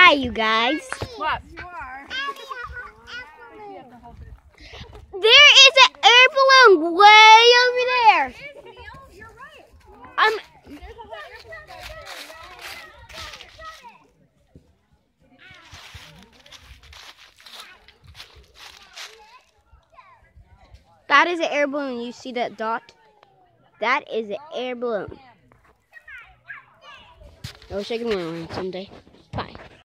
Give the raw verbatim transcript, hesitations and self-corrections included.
Hi, you guys. What? There is an air balloon way over there. You're right. I'm. That is an air balloon. You see that dot? That is an air balloon. I wish I could win one someday. Bye.